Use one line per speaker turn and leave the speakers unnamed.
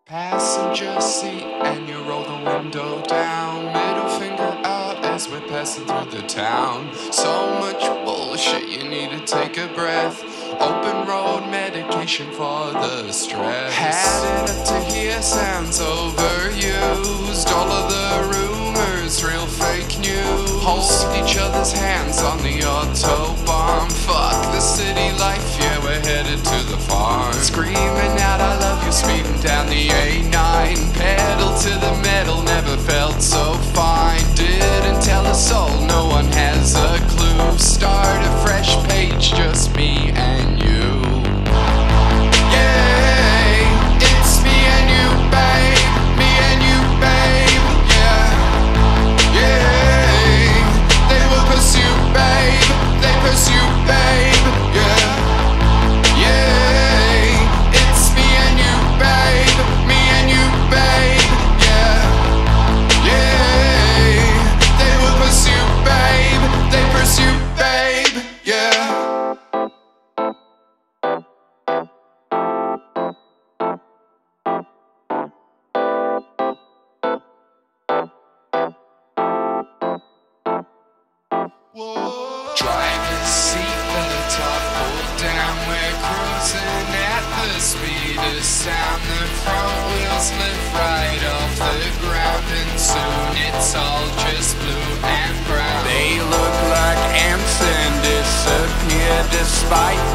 Passenger seat and you roll the window down. Middle finger out as we're passing through the town. So much bullshit you need to take a breath. Open road medication for the stress. Had it up to here, sounds overused. All of the rumors, real fake news. Hold each other's hands on the autobahn. Fuck the city life, yeah, we're headed to the farm. Screaming out I love you, speeding down the A9. Pedal to the metal, never felt so fine. Didn't tell a soul, no one has a clue. Start a fresh page, just me and you. Yeah, it's me and you, babe. Me and you, babe. Yeah, yeah. They will pursue, babe. They pursue, babe. Yeah, yeah. It's me and you, babe. Me and you, babe. Yeah, yeah. They will pursue, babe. They pursue, babe. Yeah. Driver's seat, the top pulled down. We're cruising at the speed of sound. The front wheels lift right off the ground, and soon it's all just blue and brown. They look like ants and disappear despite